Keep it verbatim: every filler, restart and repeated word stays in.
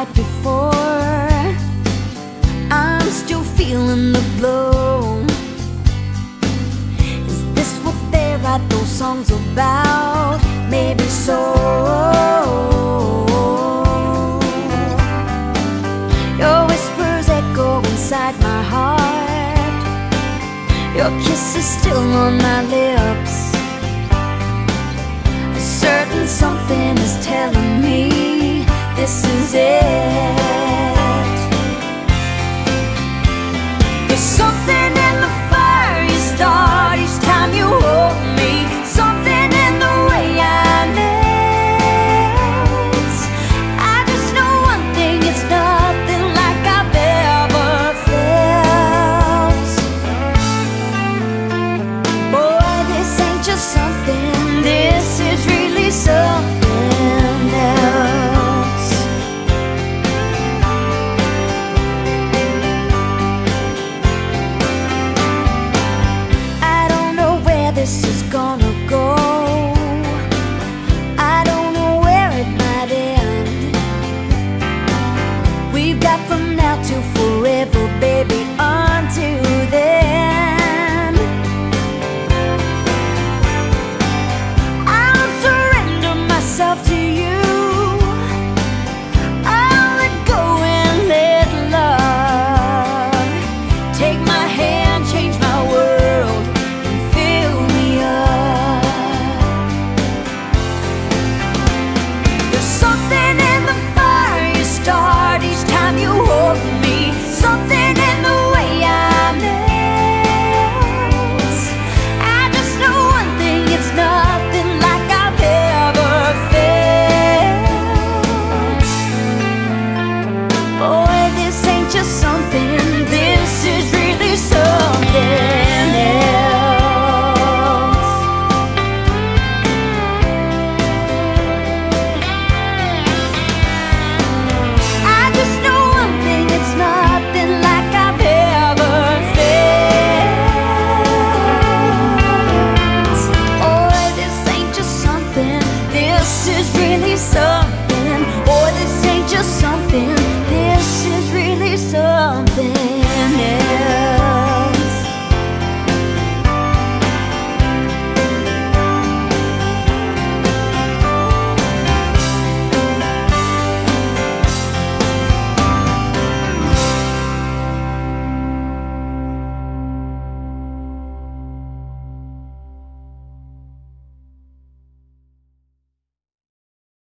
night before. I'm still feeling the glow. Is this what they write those songs about? Maybe so. Your whispers echo inside my heart. Your kiss is still on my lips. A certain something is telling me this is it.